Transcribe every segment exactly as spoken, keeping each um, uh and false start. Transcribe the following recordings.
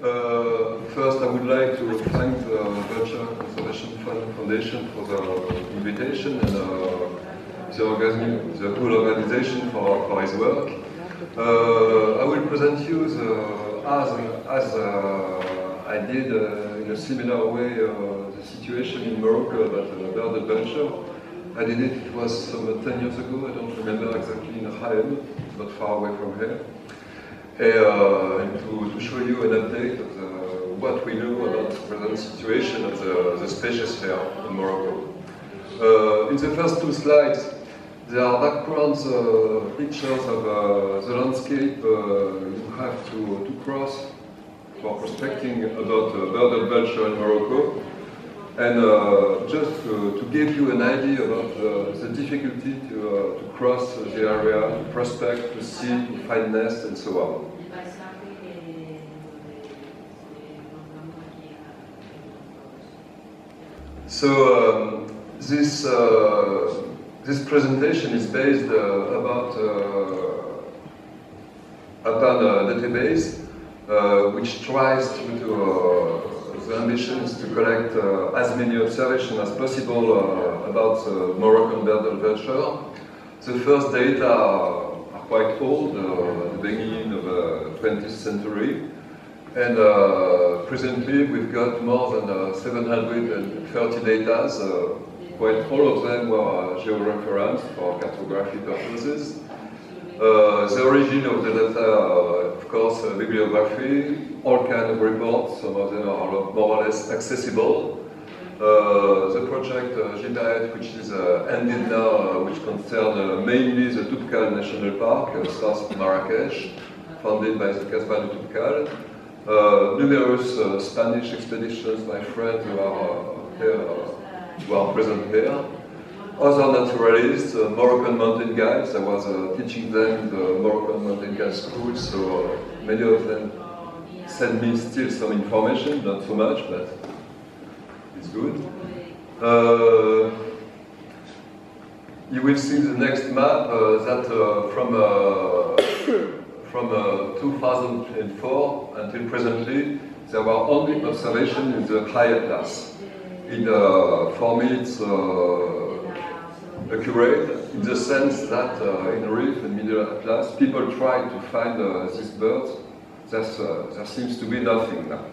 Uh, first, I would like to thank the Vulture Conservation Fund Foundation for the invitation and uh, the, organ the whole organization for, for his work. Uh, I will present you the, as, as uh, I did uh, in a similar way uh, the situation in Morocco about uh, bird adventure. I did it, it was some uh, ten years ago, I don't remember exactly, in Haem, not far away from here. Uh, and to, to show you an update of the, what we know about the present situation of the, the species here in Morocco. Uh, in the first two slides, there are background uh, pictures of uh, the landscape uh, you have to, to cross for prospecting about uh, bird adventure in Morocco. And uh, just to, to give you an idea about uh, the difficulty to, uh, to cross the area, to prospect, to see, to find nests, and so on. So um, this uh, this presentation is based uh, about uh, upon a database uh, which tries to. to uh, The ambition is to collect uh, as many observations as possible uh, about uh, Moroccan bird adventure. The first data are quite old, uh, at the beginning of the twentieth century, and uh, presently we've got more than uh, seven hundred thirty data. Uh, quite all of them were georeferenced for cartography purposes. Uh, the origin of the data, uh, of course, uh, bibliography, all kinds of reports, some of them are more or less accessible. Uh, the project uh, Gypaetus, which is uh, ended now, uh, which concerns uh, mainly the Toubkal National Park, uh, south of Marrakesh, founded by the Cazorla de Toubkal. Uh, numerous uh, Spanish expeditions, my friends who are uh, here, uh, who are present here. Other naturalists, uh, Moroccan mountain guides. I was uh, teaching them in the Moroccan mountain guide school, so uh, many of them send me still some information, not so much, but it's good. Uh, you will see the next map uh, that uh, from uh, from uh, two thousand four until presently, there were only observations in the high atlas. In uh, for me, it's uh, accurate in the sense that uh, in Reef and Middle Atlas, people try to find uh, these birds. There's, uh, there seems to be nothing now.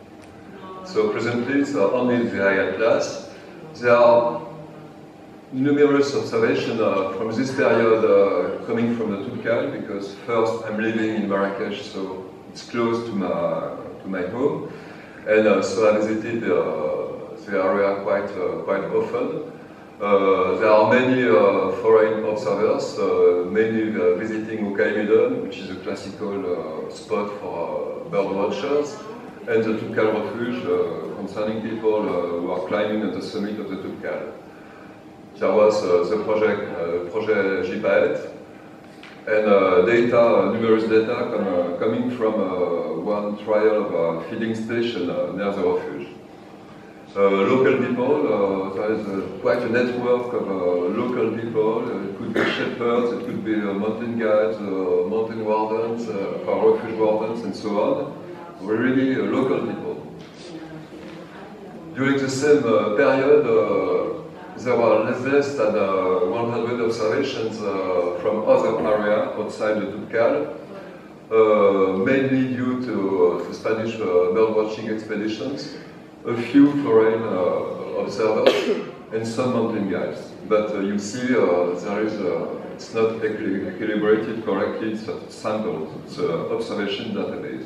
So presently, it's uh, only the High Atlas. There are numerous observations uh, from this period uh, coming from the Toubkal, because first I'm living in Marrakesh, so it's close to my, to my home. And uh, so I visited uh, the area quite, uh, quite often. Uh, there are many uh, foreign observers, uh, mainly uh, visiting Oukaïmidon, which is a classical uh, spot for uh, bird watchers, and the Toubkal refuge, uh, concerning people uh, who are climbing at the summit of the Toubkal. There was uh, the project, uh, project Gypaetus, and uh, data, numerous data come, uh, coming from uh, one trial of a feeding station uh, near the refuge. Uh, local people, uh, there is uh, quite a network of uh, local people. Uh, it could be shepherds, it could be uh, mountain guides, uh, mountain wardens, uh, refuge wardens, and so on. We're really uh, local people. During the same uh, period, uh, there were less, less than uh, one hundred observations uh, from other areas outside the Toubkal, uh, mainly due to uh, the Spanish uh, birdwatching expeditions. A few foreign uh, observers and some mountain guides. But uh, you see, uh, there is a, it's not equi equilibrated correctly, it's a sample, it's an observation database.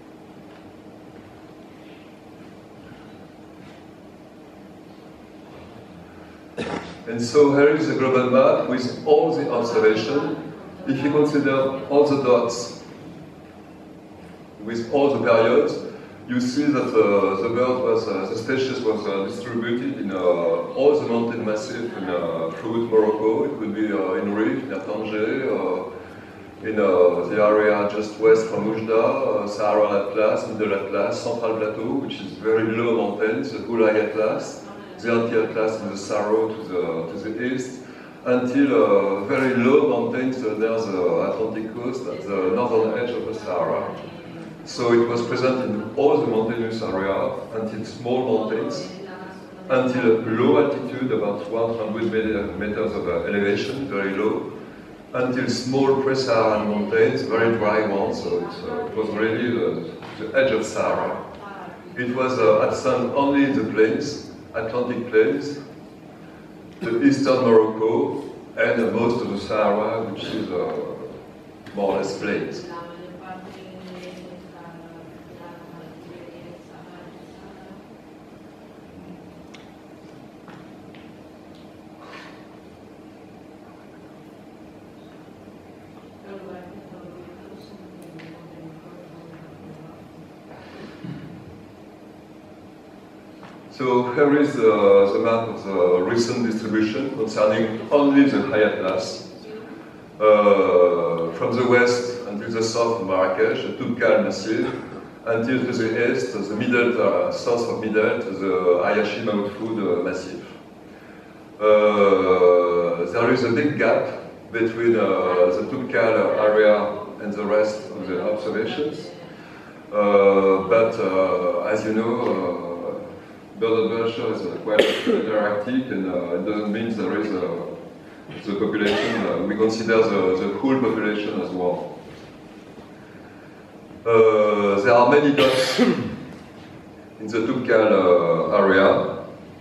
And so here is a global map with all the observations. If you consider all the dots with all the periods, you see that uh, the bird was, uh, the species was uh, distributed in uh, all the mountain massif in, uh, throughout Morocco. It could be uh, in Rif, near Tanger, uh, in uh, the area just west from Oujda, uh, Sahara Atlas, Middle Atlas, Central Plateau, which is very low mountains, the High Atlas, the Anti-Atlas in the Sahara to the, to the east, until uh, very low mountains uh, near the Atlantic coast at the northern edge of the Sahara. So it was present in all the mountainous area, until small mountains, until low altitude, about one hundred meters of elevation, very low, until small pre-Saharan mountains, very dry ones, so it, uh, it was really the, the edge of Sahara. It was uh, at sun only in the plains, Atlantic plains, the eastern Morocco, and uh, most of the Sahara, which is uh, more or less plains. So here is uh, the map of the recent distribution concerning only the high Atlas. Uh, from the west until the south of Marrakesh, the Toubkal Massif, until to the east, the middle, uh, south of Middle, to the Ayashi Mahmoud uh, Massif. Uh, there is a big gap between uh, the Toubkal area and the rest of the observations. Uh, but uh, as you know, uh, bird observation is uh, quite interactive, and uh, it doesn't mean there is a, the population, uh, we consider the, the whole population as well. Uh, there are many dots in the Toubkal uh, area.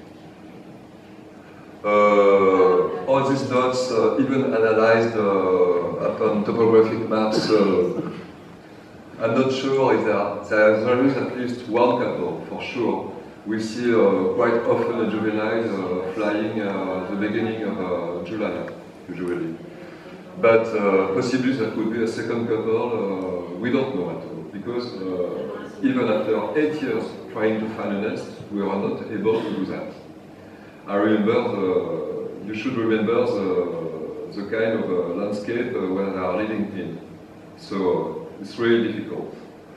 Uh, all these dots, uh, even analyzed uh, upon topographic maps, uh, I'm not sure if there, are, there is at least one couple, for sure. We see uh, quite often a juvenile uh, flying uh, the beginning of uh, July, usually. But uh, possibly that could be a second couple, uh, we don't know at all. Because uh, even after eight years trying to find a nest, we are not able to do that. I remember, the, you should remember the, the kind of uh, landscape uh, where they are living in. So it's really difficult.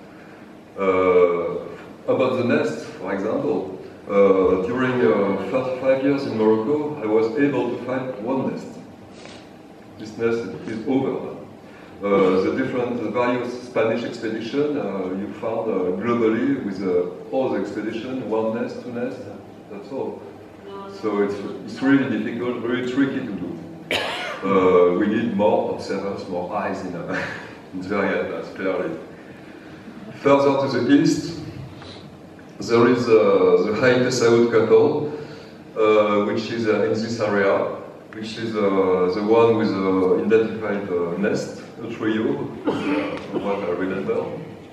Uh, about the nest, for example, uh, during uh, thirty-five years in Morocco, I was able to find one nest. This nest is over now. Uh, the different the various Spanish expeditions, uh, you found uh, globally with uh, all the expeditions, one nest, two nests, that's all. So it's, it's really difficult, very tricky to do. Uh, we need more observers, more eyes in, uh, in the Atlas, clearly. Further to the east, there is uh, the High Tessaoud couple, uh, which is uh, in this area, which is uh, the one with the uh, identified uh, nest, a trio, uh, from what I remember.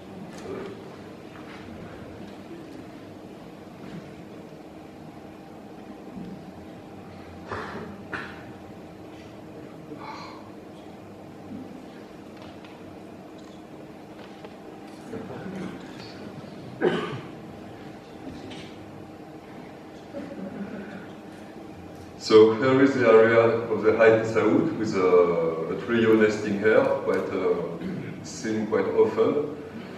So here is the area of the High Tessaoud with a, a trio nesting here, quite uh, seen quite often.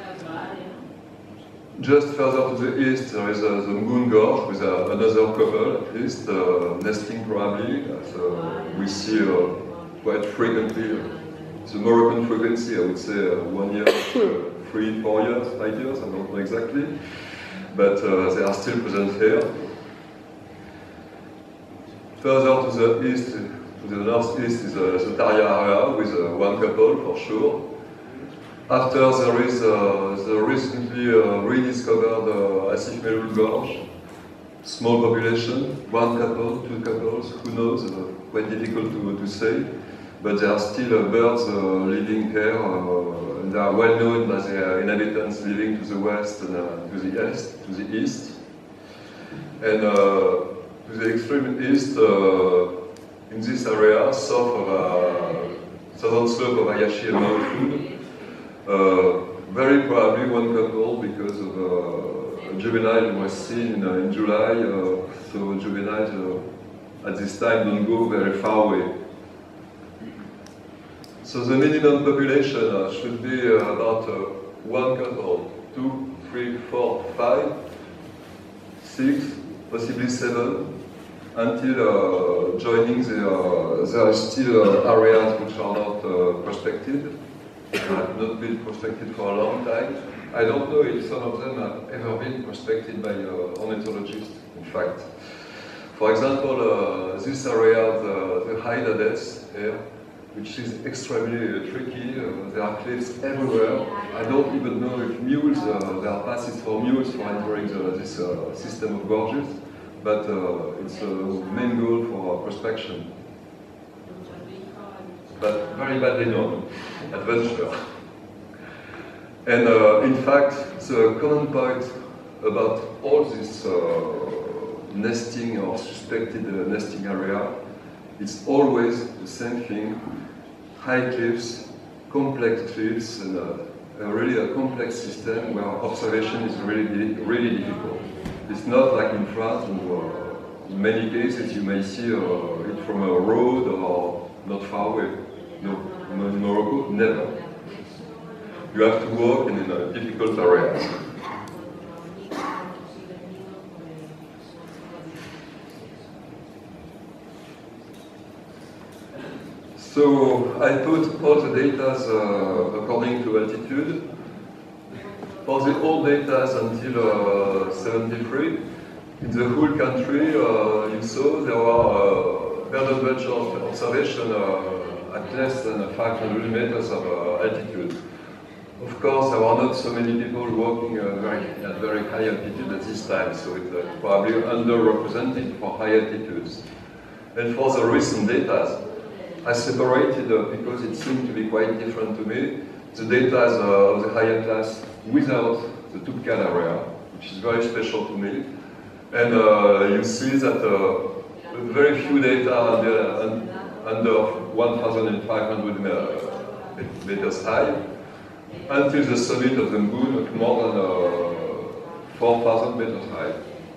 Just further to the east, there is uh, the Moon Gorge with uh, another couple, at least, uh, nesting probably. As, uh, we see uh, quite frequently uh, the Moroccan frequency, I would say uh, one year, uh, three, four years, five years, I don't know exactly. But uh, they are still present here. Further to the east, to the northeast is uh, the Taria area with uh, one couple for sure. After there is uh, the recently uh, rediscovered uh, Asif Melul Gorge, small population, one couple, two couples, who knows, uh, quite difficult to, to say. But there are still uh, birds uh, living here, uh, and they are well known by the inhabitants living to the west and uh, to the east, to the east. And uh, to the extreme east, uh, in this area, south of uh, southern slope of Ayashi and Mahmoud, uh, very probably one couple because of uh, a juvenile was seen in, uh, in July, uh, so juveniles uh, at this time don't go very far away. So the minimum population uh, should be uh, about uh, one couple, two, three, four, five, six, possibly seven, until uh, joining the, uh, there are still uh, areas which are not uh, prospected. have not been prospected for a long time. I don't know if some of them have ever been prospected by uh, ornithologists, in fact. For example, uh, this area, the, the Hyades here, which is extremely uh, tricky. Uh, there are cliffs everywhere. I don't even know if mules, uh, there are passes for mules for entering the, this uh, system of gorges, but uh, it's a main goal for prospection. But very badly known, adventure. And uh, in fact, the common point about all this uh, nesting or suspected uh, nesting area, it's always the same thing: high cliffs, complex cliffs, and uh, a really a complex system where observation is really, really difficult. It's not like in France, and, uh, in many cases you may see uh, it from a road or not far away. No, in Morocco, never. You have to walk in uh, difficult areas. So I put all the data uh, according to altitude. For the old data until uh, seventy-three, in the whole country, uh, you saw there were uh, very much of observation uh, at less than five hundred meters of uh, altitude. Of course, there were not so many people walking uh, very, at very high altitude at this time, so it's uh, probably underrepresented for high altitudes. And for the recent data, I separated, uh, because it seemed to be quite different to me, the data uh, of the higher class without the Toubkal area, which is very special to me. And uh, you see that uh, very few data under, under one thousand five hundred meters high, until the summit of the moon, more than uh, four thousand meters high.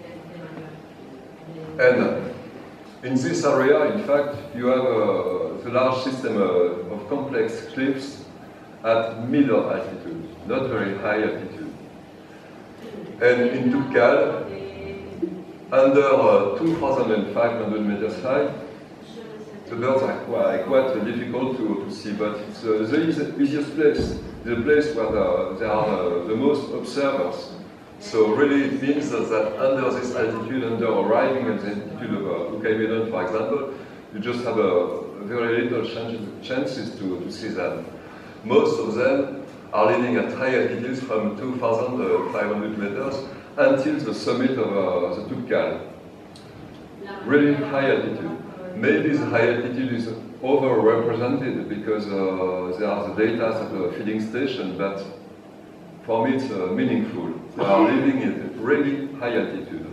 And in this area, in fact, you have uh, the large system uh, of complex cliffs at middle altitude, not very high altitude. And in Toubkal, under uh, two thousand five hundred meters high, the birds are quite, quite difficult to, to see, but it's uh, the easiest place, the place where the, there are uh, the most observers. So really it means that, that under this altitude, under arriving at the altitude of uh, Gypaetus, for example, you just have a very little chances, chances to, to see them. Most of them are living at high altitudes from two thousand five hundred meters until the summit of uh, the Toubkal. Really high altitude. Maybe the high altitude is overrepresented because uh, there are the data at the feeding station, but for me it's uh, meaningful. They are living at really high altitude.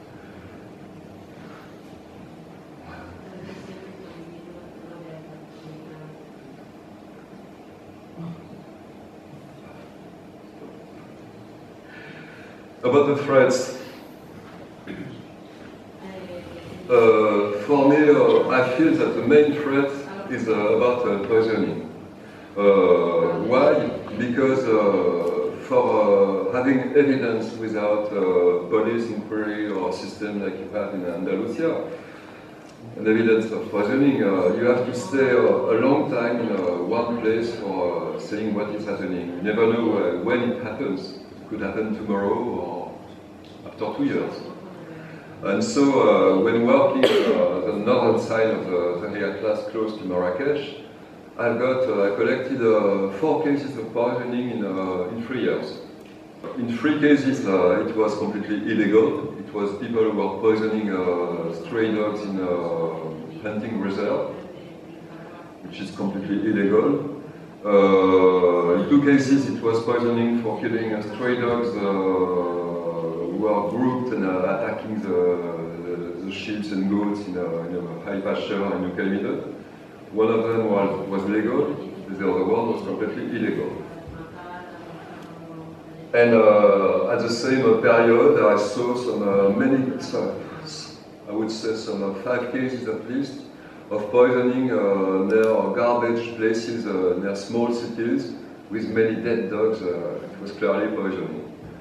About the threats. Uh, for me, uh, I feel that the main threat is uh, about uh, poisoning. Uh, why? Because uh, for uh, having evidence without uh, police inquiry or system like you have in Andalusia, an evidence of poisoning, uh, you have to stay uh, a long time in uh, one place for uh, seeing what is happening. You never know uh, when it happens. It could happen tomorrow or after two years. And so uh, when working uh, the northern side of the, the Ria class close to Marrakesh, I've got, uh, I collected uh, four cases of poisoning in, uh, in three years. In three cases uh, it was completely illegal. It was people who were poisoning uh, stray dogs in a hunting reserve, which is completely illegal. Uh, in two cases it was poisoning for killing uh, stray dogs uh, who are grouped and uh, attacking the, the, the sheep and goats in a, in a high pasture in Gypaetus. One of them was, was legal, the other one was completely illegal. And uh, at the same uh, period, I saw some uh, many, uh, I would say some uh, five cases at least, of poisoning uh, near garbage places, uh, near small cities, with many dead dogs. Uh, it was clearly poisoning.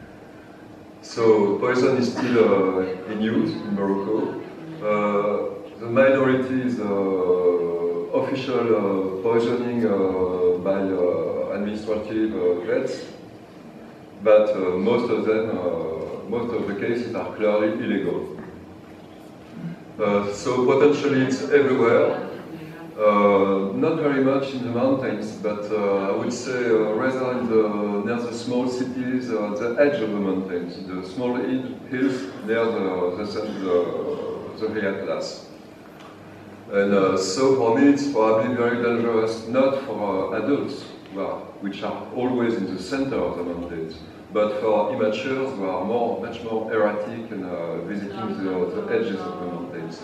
So poison is still uh, in use in Morocco. Uh, the minority is uh, official uh, poisoning uh, by uh, administrative uh, vets, but uh, most of them, uh, most of the cases are clearly illegal. Uh, so potentially it's everywhere. Uh, not very much in the mountains, but uh, I would say uh, rather in the, near the small cities, uh, the edge of the mountains, the small hills near the, the, the, the high class. And uh, so for me it's probably very dangerous, not for uh, adults, who are, which are always in the center of the mountains, but for immatures who are more, much more erratic and uh, visiting the, the edges of the mountains.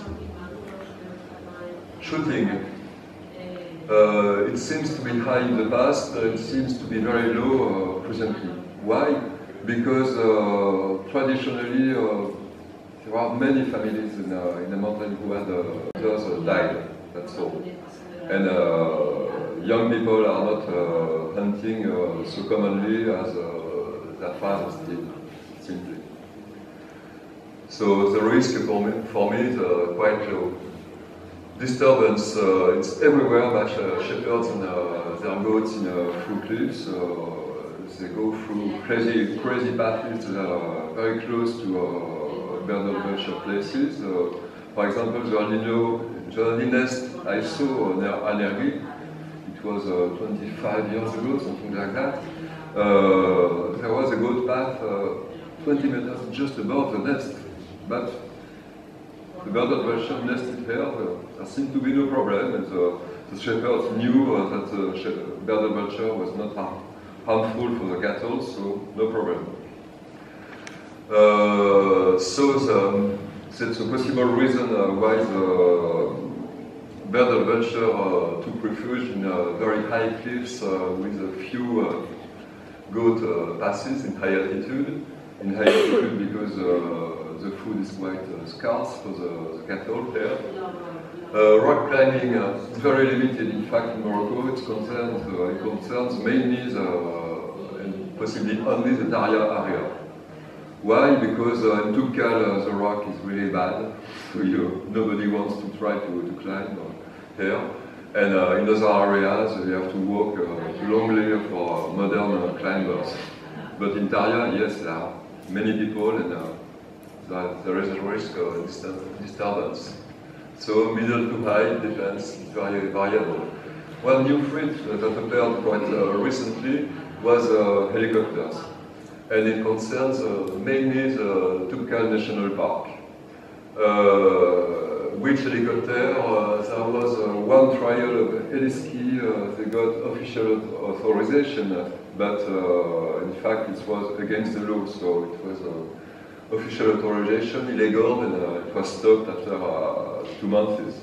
Shooting. Uh, it seems to be high in the past, uh, it seems to be very low uh, presently. Why? Because uh, traditionally uh, there are many families in, uh, in the mountain who had uh, others uh, died, that's all. And uh, young people are not uh, hunting uh, so commonly as uh, their fathers did, simply. So the risk for me, for me is uh, quite low. Disturbance, uh, it's everywhere, but uh, shepherds and uh, their goats in uh, through cliffs. Uh, they go through crazy, crazy paths uh, very close to uh, bird of vulture places. Uh, for example, the only, know, the only nest I saw near Anergy, it was uh, twenty-five years ago, something like that. Uh, there was a goat path uh, twenty meters just above the nest, but the bird of vulture nested here. Uh, there seemed to be no problem, and the, the shepherds knew uh, that the bird of vulture was not harm, harmful for the cattle, so no problem. Uh, so the, that's a possible reason uh, why the bird of vulture uh, took refuge in uh, very high cliffs uh, with a few uh, goat uh, passes in high altitude. In high altitude because uh, the food is quite uh, scarce for the, the cattle there. Uh, rock climbing uh, is very limited. In fact, in Morocco, it concerns, uh, it concerns mainly the, uh, and possibly only the Daria area. Why? Because uh, in Toubkal uh, the rock is really bad, so you, nobody wants to try to, to climb uh, here. And uh, in other areas, you have to walk uh, longly for uh, modern uh, climbers. But in Daria, yes, there are many people, and uh, that there is a risk of disturbance. So middle to high depends, it's very variable. One new threat that appeared quite uh, recently was uh, helicopters. And it concerns uh, mainly the Toubkal National Park. Uh, which helicopter? Uh, there was uh, one trial of heli-ski, uh, they got official authorization, but uh, in fact it was against the law, so it was uh, official authorization, illegal, and uh, it was stopped after uh, two months.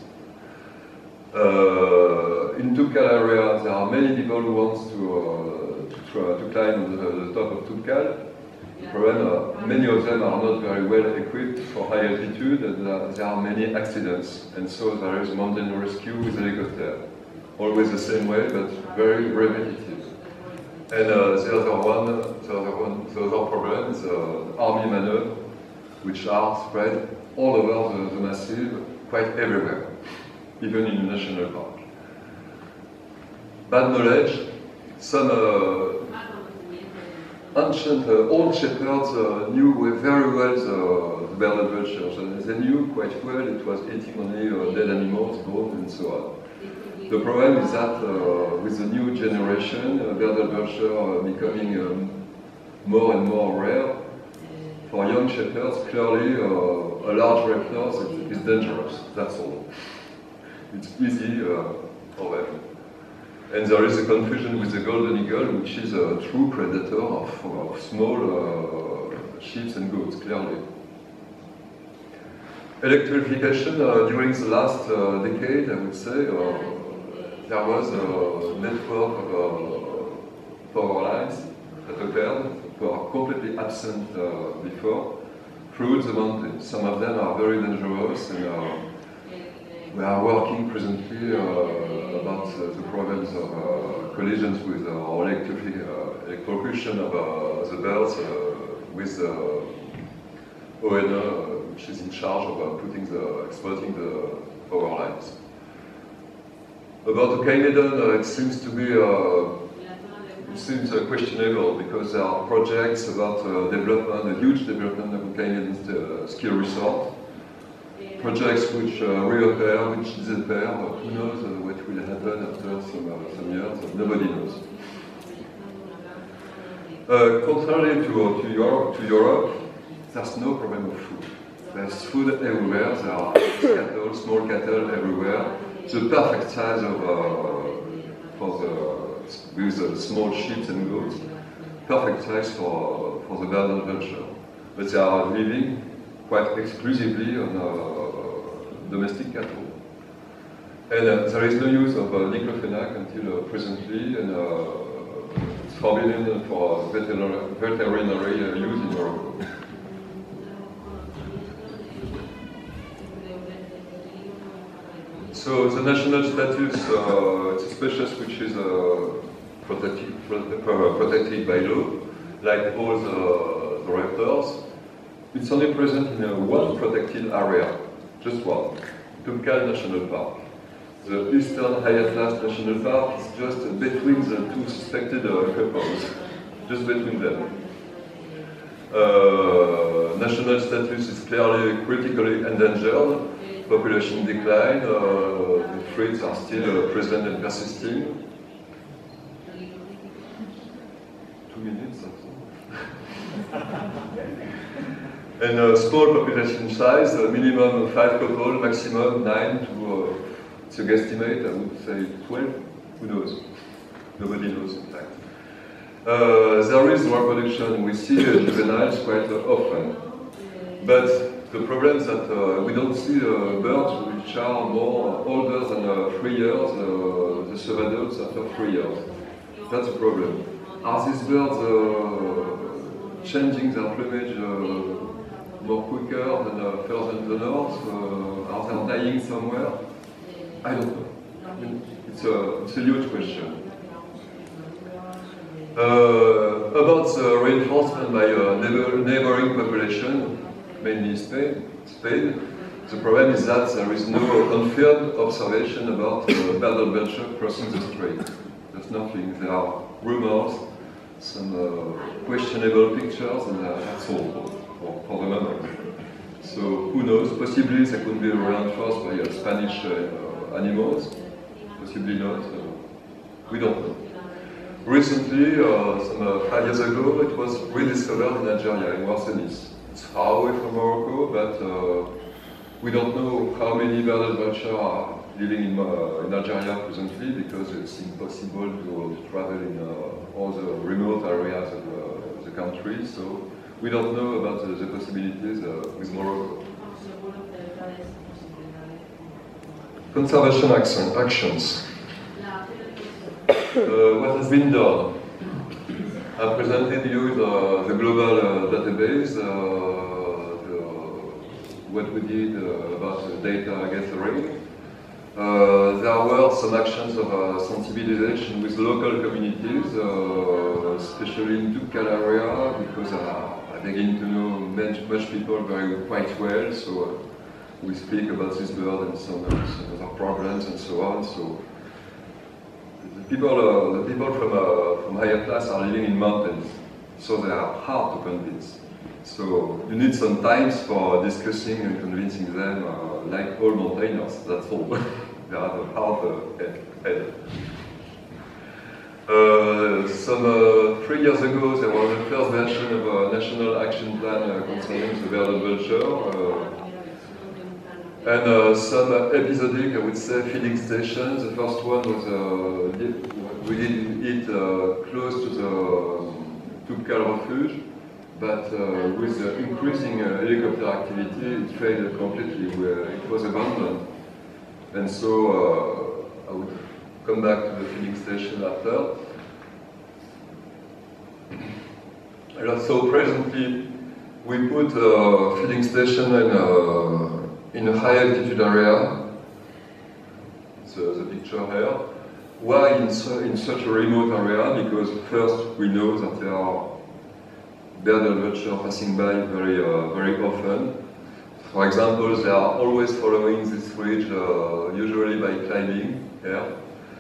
Uh, in Toubkal area, there are many people who want to, uh, to, try, to climb the, the top of Toubkal. The problem, uh, many of them are not very well equipped for high altitude, and uh, there are many accidents, and so there is mountain rescue with helicopter. Always the same way, but very repetitive. And uh, the other one, the other one, the other problem is uh, army maneuver, which are spread all over the, the massive, quite everywhere, even in the national park. Bad knowledge. Some uh, ancient, uh, old shepherds uh, knew very well the, the bird of vultures, and they knew quite well it was eating only uh, dead animals, bones, and so on. The problem is that uh, with the new generation, uh, bird of vulture uh, becoming um, more and more rare, for young shepherds, clearly uh, a large raptor is, is dangerous, that's all. It's easy uh, for them. And there is a confusion with the golden eagle, which is a true predator of, of small uh, sheep and goats, clearly. Electrification, uh, during the last uh, decade, I would say, uh, there was a network of uh, power lines that appeared, that were completely absent uh, before, through the mountains. Some of them are very dangerous, and uh, we are working presently uh, about uh, the problems of uh, collisions with uh, or electric, uh, electrocution of uh, the birds uh, with the O N E, uh, which is in charge of uh, putting the, exploiting the power lines. About the Caledon, uh, it seems to be uh, seems uh, questionable because there are projects about uh, development, a huge development of a Canadian uh, ski resort. Projects which uh, reappear, which disappear, but who knows uh, what will happen after some, uh, some years, nobody knows. Uh, contrary to, to, Europe, to Europe, there's no problem of food. There's food everywhere, there are cattle, small cattle everywhere. It's the perfect size of, uh, for the, with the small sheep and goats, perfect size for, for the bird and vulture. But they are living quite exclusively on uh, domestic cattle. And uh, there is no use of uh, diclofenac until uh, presently, and uh, it's forbidden for veterinary, veterinary uh, use in Morocco. So the national status, uh, it's a species which is uh, protected, protected by law, like all the, the raptors. It's only present in uh, one protected area, just one, Toubkal National Park. The Eastern Hyatlas National Park is just between the two suspected uh, couples, just between them. Uh, national status is clearly critically endangered, population decline, uh, the threats are still uh, present and persisting. Two minutes, that's all. And uh, small population size, uh, minimum five couple, maximum nine to, uh, it's a guesstimate, I would say twelve, who knows? Nobody knows in fact. Uh, there is reproduction, we see uh, juveniles quite uh, often. But the problem is that uh, we don't see uh, birds which are more older than uh, three years, uh, the subadults after three years. That's a problem. Are these birds uh, changing their plumage uh, more quicker than uh, further in the north? Uh, are they dying somewhere? I don't know. It's a, it's a huge question. Uh, about the reinforcement by uh, neighbor, neighboring population, mainly Spain, Spain, the problem is that there is no confirmed observation about uh, bird and vulture crossing the strait. There's nothing. There are rumors, some uh, questionable pictures, and uh, that's all for, for the moment. So who knows? Possibly they could be reinforced by uh, Spanish uh, animals. Possibly not. Uh, we don't know. Recently, uh, some uh, five years ago, it was rediscovered in Algeria, in Warsenis. It's far away from Morocco, but uh, we don't know how many bird and vulture are living in, uh, in Algeria presently, because it's impossible to, to travel in uh, all the remote areas of uh, the country. So we don't know about the, the possibilities uh, with Morocco. Conservation action, actions. Uh, what has been done? I presented you the, the global uh, database, uh, the, what we did uh, about the data gathering. Uh, there were some actions of uh, sensibilization with local communities, uh, especially in Toubkal area, because uh, I begin to know much, much people very quite well, so uh, we speak about this bird and some, uh, some other problems and so on. So the people, uh, the people from, uh, from higher class are living in mountains, so they are hard to convince. So you need some time for discussing and convincing them, uh, like all mountaineers, that's all. They have a hard uh, head. Uh, some uh, three years ago, there was the first version of a national action plan uh, concerning the bird and vulture. Uh, And uh, some uh, episodic, I would say, feeding stations. The first one was, uh, we did it uh, close to the um, Toubkal refuge, but uh, with the increasing uh, helicopter activity, it failed completely. It was abandoned. And so uh, I would come back to the feeding station after. And so presently, we put a feeding station in a in a high altitude area. It's uh, the picture here. Why in, su in such a remote area? Because first we know that there are bird and vulture passing by very, uh, very often. For example, they are always following this ridge, uh, usually by climbing here.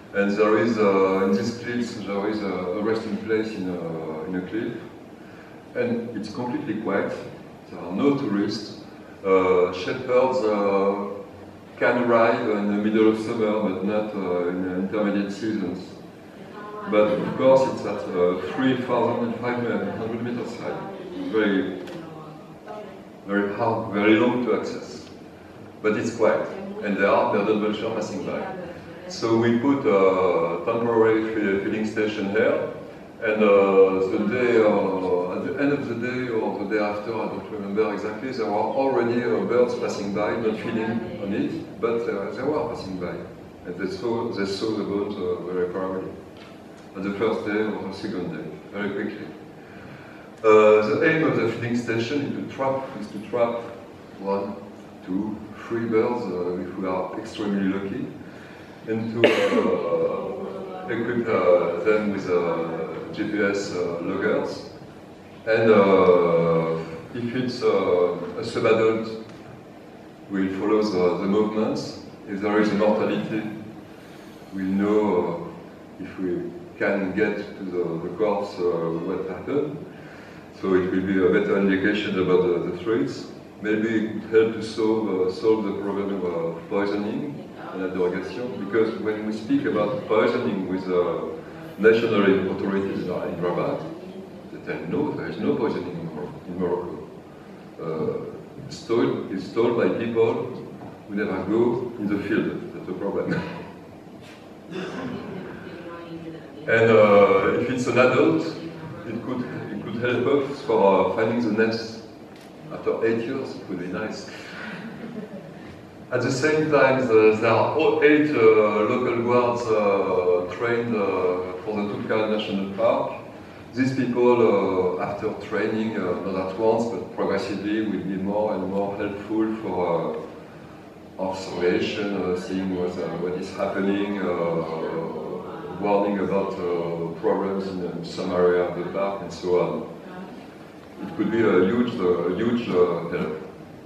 And there is, uh, in these cliffs, there is a, a resting place in a, in a cliff. And it's completely quiet. There are no tourists. Uh, shepherds uh, can arrive in the middle of summer, but not uh, in intermediate seasons. But of course, it's at uh, three thousand five hundred meters high. Very, very hard, very long to access. But it's quiet, and there are bearded vultures passing by. So we put a temporary feeding station here, and uh, the day, uh, at the end of the day or the day after, I don't remember exactly, there were already uh, birds passing by, not feeding on it, but uh, they were passing by. And they saw, they saw the boat uh, very thoroughly. At the first day or the second day, very quickly. Uh, the aim of the feeding station is to trap, is to trap one, two, three birds uh, if we are extremely lucky, and to uh, equip uh, them with uh, G P S uh, loggers. And uh, if it's uh, a sub-adult, we'll follow the, the movements. If there is a mortality, we'll know uh, if we can get to the, the corpse uh, what happened. So it will be a better indication about the, the threats. Maybe it could help to solve, uh, solve the problem of uh, poisoning and interrogation, because when we speak about poisoning with uh, national authorities in Rabat, they tell no, there is no poisoning in, Mor in Morocco. Uh, it's, told, it's told by people who never go in the field. That's the problem. And uh, if it's an adult, it could, it could help us for uh, finding the nest after eight years. It would be nice. At the same time, the, there are eight uh, local guards uh, trained uh, for the Toubkal National Park. These people, uh, after training, uh, not at once, but progressively, will be more and more helpful for uh, observation, uh, seeing what, uh, what is happening, uh, warning about uh, problems in uh, some area of the park, and so on. It could be a huge, uh, huge uh, help.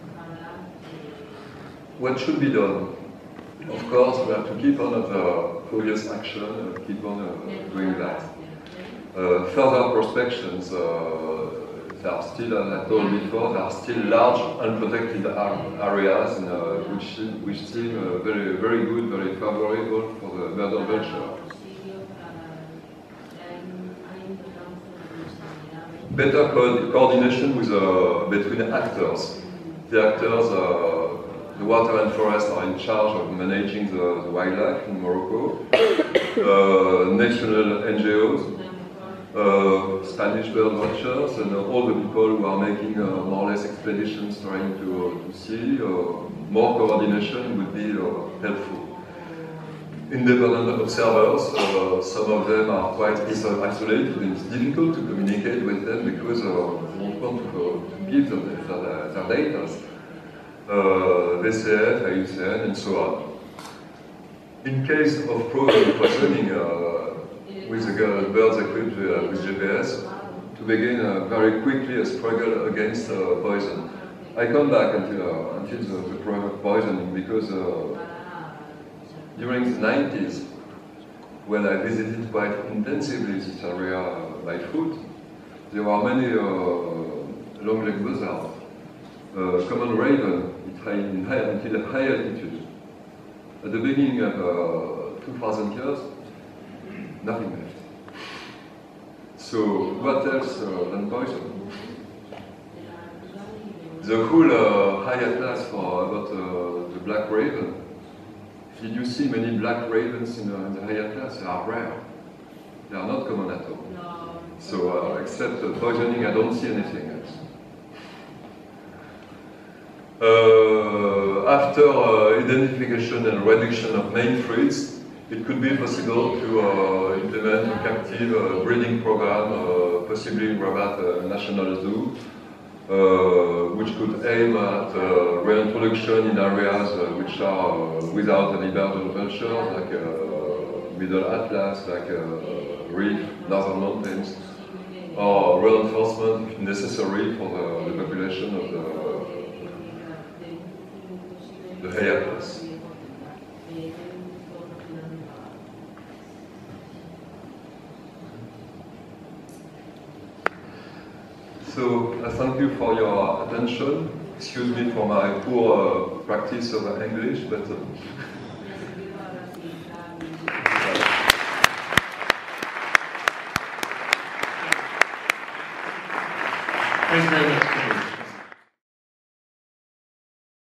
What should be done? Of course, we have to keep on the previous action, uh, keep on uh, doing that. Uh, further prospections, uh, there are still, as I told before, there are still large unprotected areas in, uh, which, which seem uh, very, very good, very favorable for the bearded vulture. Better co coordination with, uh, between actors. The actors, uh, the water and forest are in charge of managing the, the wildlife in Morocco. Uh, national N G Os, uh, Spanish bird watchers, and uh, all the people who are making uh, more or less expeditions trying to, uh, to see. Uh, more coordination would be uh, helpful. Independent observers, uh, some of them are quite isolated, and it's difficult to communicate with them because uh, they don't want to, uh, to give them their, their data. Uh, V C F, I U C N, and so on. In case of proven poisoning uh, with the birds equipped uh, with G P S, to begin uh, very quickly a struggle against uh, poison. I come back until, uh, until the, the poisoning because uh, during the nineties, when I visited quite intensively this area by foot, there were many uh, long-legged buzzards, uh, common raven in high, in high, until a high altitude. At the beginning of uh, two thousand years, nothing left. So what else uh, than poison? The whole uh, high atlas for about uh, the black raven. Did you see many black ravens in, uh, in the high atlas? They are rare. They are not common at all. No. So uh, except uh, poisoning, I don't see anything else. Uh, after uh, identification and reduction of main threats, it could be possible to uh, implement a captive uh, breeding program, uh, possibly in Rabat uh, National Zoo, uh, which could aim at uh, reintroduction in areas uh, which are uh, without any bearded vultures, like uh, Middle Atlas, like uh, Reef, Northern Mountains, or reinforcement if necessary for the, the population of the, the high atlas. So I thank you for your attention. Excuse me for my poor uh, practice of English, but uh, thank you very much.